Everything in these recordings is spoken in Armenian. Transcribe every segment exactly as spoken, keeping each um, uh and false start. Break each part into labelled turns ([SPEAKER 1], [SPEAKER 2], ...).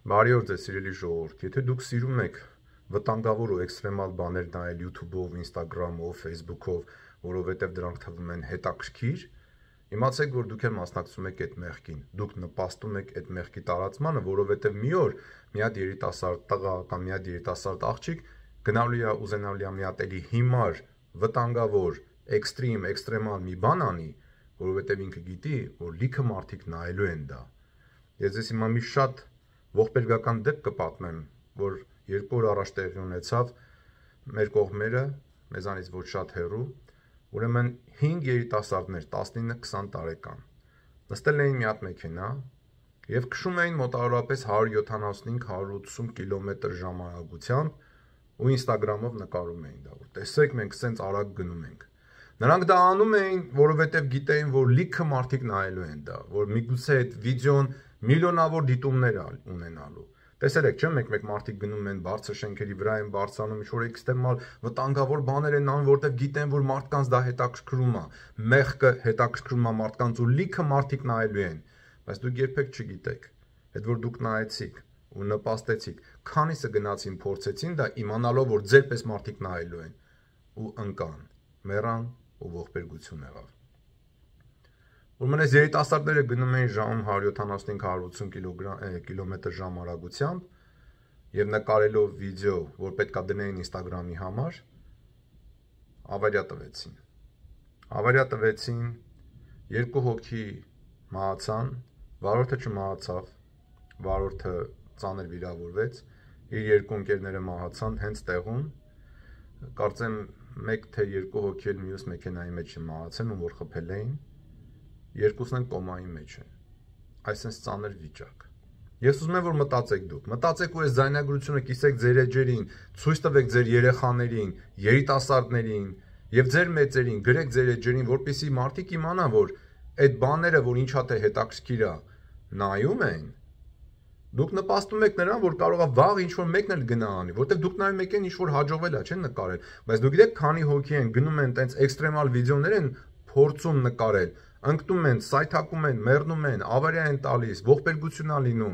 [SPEAKER 1] Բարի օր ձեզ սիրելի ժողովուրդ, եթե դուք սիրում եք վտանգավոր ու էքստրեմալ բաներ նայել YouTube-ով, Instagram-ով, Facebook-ով, որովհետև դրանք թվում են հետաքրքիր, իմացեք, որ դուք էլ մասնակցում եք այդ մեղքին, դուք նպաստում եք այդ մեղքի տարածմանը, որովհետև մի օր մի հատ երիտասարդ տղա կամ մի հատ երիտասարդ աղջիկ գնալու է ուզենալու է մի հատ էլի հիմար, վտանգավոր, էքստրիմ, էքստրեմալ մի բան անի, որովհետև ինքը գիտի, որ լիքը մարդիկ նայելու են դա։ Ես ձեզ հիմա մի շատ ողբերգական դեպք կպատմեմ, որ երկու օր առաջ տեղի ունեցավ մեր կողմերը, մեզանից ոչ շատ հեռու, ուրեմն հինգ երիտասարդներ, տասնինը քսան տարեկան, նստել էին մի հատ մեքենա և քշում էին մոտավորապես հարյուր յոթանասունհինգ հարյուր ութսուն կիլոմետր ժամանակությամբ ու Instagram-ով նկարում էին դա, որ տեսեք մենք սենց արագ գնում ենք։ Նրանք դա անում էին, որովհետև գիտեին, որ լիքը մարդիկ նայելու են դա, որ միգուցե այդ վիդեոն միլիոնավոր դիտումներ ունենալու։ Տեսել եք, չէ՞, մեկ-մեկ մարդիկ գնում են բարձր շենքերի վրա են բարձրանում, ինչ-որ էքստրեմալ վտանգավոր բաներ են անում, որովհետև գիտեն, որ մարդկանց դա հետաքրքրում է, մեղքը հետաքրքրում է մարդկանց ու լիքը մարդիկ նայելու են, բայց դուք երբեք չգիտեք, այդ որ դուք նայեցիք ու նպաստեցիք, քանիսը գնացին փորձեցին դա իմանալով, որ ձեր պես մարդիկ նայելու են ու ընկան, մեռան ու ողբերգություն եղավ։ Ուրեմն այս երիտասարդները գնում էին ժամում հարյուր յոթանասունհինգ հարյուր ութսուն կիլոմետր ժամ արագությամբ և նկարելով վիդեո, որ պետք է դնեին Instagram-ի համար, ավարիա տվեցին։ Ավարիա տվեցին, երկու հոգի մահացան, վարորդը չմահացավ, վարորդը ծանր վիրավորվեց, իր երկու ընկերները մահացան հենց տեղում, կարծեմ մեկ թե երկու հոգի էլ մյուս մեքենայի մեջ չմահացան, ում որ խփել էին, երկուսն են կոմայի մեջ են, այսինքն ծանր վիճակ։ Ես ուզում եմ, որ մտածեք դուք, մտածեք ու այս ձայնագրությունը կիսեք ձեր էջերին, ցույց տվեք ձեր երեխաներին, երիտասարդներին և ձեր մեծերին, գրեք ձեր էջերին, որպեսզի մարդիկ իմանան, որ այդ բաները, որ ինչա թե հետաքրքիր է, նայում են, դուք նպաստում եք նրան, որ կարող է վաղ ինչ-որ մեկն էլ գնա անի, որտեղ դուք նայում եք այն ինչ-որ հաջողվել է, չեն նկարել, բայց դուք գիտեք, քանի հոգի են գնում են տենց էքստրեմալ վիդեոներ են փորձում նկարել, ընկնում են, սայթաքում են, մեռնում են, ավարիա են տալիս, ողբերգություն է լինում։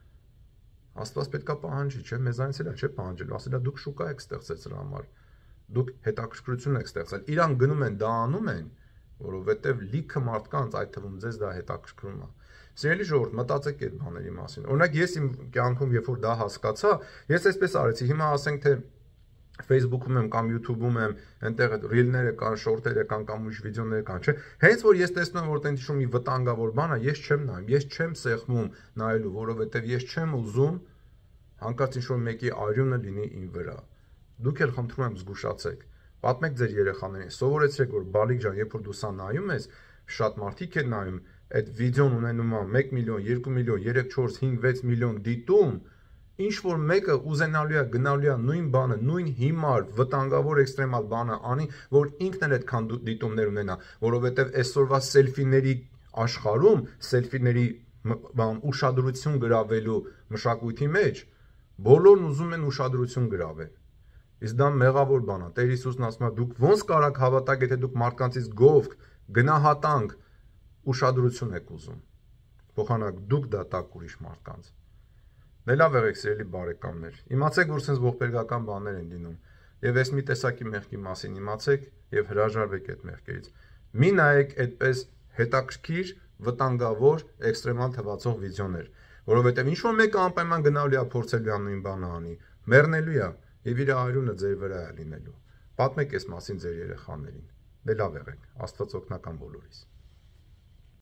[SPEAKER 1] Աստված պետք է պահանջի, չէ՞, մեզանից էլ չէ պահանջելու, ասելա դուք շուկա եք ստեղծել դրա համար, դուք հետաքրքրություն եք ստեղծել, իրանք գնում են, դա անում են, որովհետև լիքը մարդկանց, այդ թվում ձեզ դա հետաքրքրում է։ Սիրելի ժողովուրդ, մտածեք այդ բաների մասին։ Օրինակ ես իմ կյանքում, երբ որ դա հասկացա, ես այսպես արեցի, հիմա ասենք թե Facebook-ում եմ կամ YouTube-ում եմ, այնտեղ ռիլները կան, շորտերը կան կամ ուրիշ վիդեոներ կան, չէ։ Հենց որ ես տեսնում եմ, որ տենց ինչ-որ մի վտանգավոր բան է, ես չեմ նայում, ես չեմ սեղմում նայելու, որովհետև ես չեմ ուզում հանկարծ ինչ-որ մեկի արյունը լինի իմ վրա։ Դուք էլ խնդրում եմ զգուշացեք։ Պատմեք ձեր երեխաներին, սովորեցրեք, որ բալիկ ջան, երբ որ դու սա նայում ես, շատ մարդիկ են նայում, այդ վիդեոն ունենում է մեկ միլիոն, երկու միլիոն, երեք, չորս, հինգ, վեց միլիոն դիտում, ինչ որ մեկը ուզենալու է գնալու է նույն բանը, նույն հիմար, վտանգավոր էքստրեմալ բանը անի, որ ինքն էլ այդքան դիտումներ ունենա, որովհետև այսօրվա սելֆիների աշխարհում, սելֆիների բան ուշադրություն գրավելու մշակույթի մեջ, բոլորն ուզում են ուշադրություն գրավել։ Իսկ դա մեղավոր բան է։ Տեր Հիսուսն ասում է, դուք ոնց կարաք հավատալ, եթե դուք մարդկանցից գովք, գնահատանք, ուշադրություն եք ուզում։ Փոխանակ դուք դա տաք ուրիշ մարդկանց։ Դե լավ եղեք սիրելի բարեկամներ, իմացեք, որ sense ողբերգական բաներ են լինում եւ այս մի տեսակի մեղքի մասին իմացեք եւ հրաժարվեք այդ մեղքերից։ Մի նայեք այդպես հետաքրքիր, վտանգավոր, էքստրեմալ թվացող վիդեոներ, որովհետեւ ինչ որ մեկը անպայման գնալու է փորձելու է նույն բանը անի, մեռնելու է եւ իր արյունը ձեր վրա է լինելու։ Պատմեք այս մասին ձեր երեխաներին։ Դե լավ եղեք, Աստված օգնական բոլորիս։